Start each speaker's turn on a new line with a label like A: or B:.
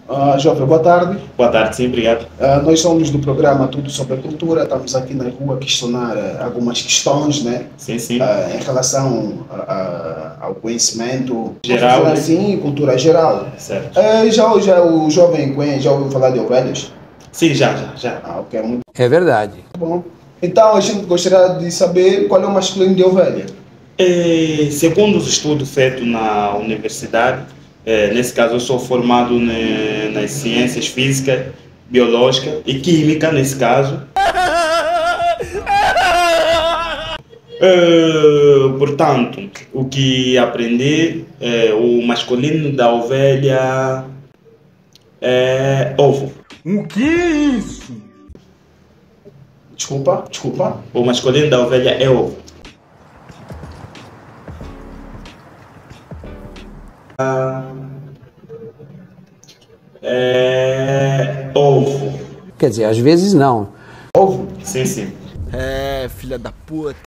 A: Jovem, boa tarde.
B: Boa tarde, sim, obrigado.
A: Nós somos do programa Tudo sobre a Cultura. Estamos aqui na rua a questionar algumas questões, né?
B: Sim, sim.
A: Em relação ao conhecimento
B: Geral, né?
A: assim, cultura geral.
B: Certo.
A: Já o jovem já ouviu falar de ovelhas?
B: Sim, já.
A: Ok, muito
C: É verdade.
A: bom. Então a gente gostaria de saber qual é o masculino de ovelha.
B: Segundo os estudos feitos na universidade, nesse caso eu sou formado nas ciências física, biológica e química, nesse caso. Portanto, o que aprendi, o masculino da ovelha é ovo.
C: O que é isso?
A: Desculpa.
B: O masculino da ovelha é ovo. Ovo.
C: Quer dizer, às vezes não.
A: Ovo.
B: Sim, sim.
D: É, filha da puta.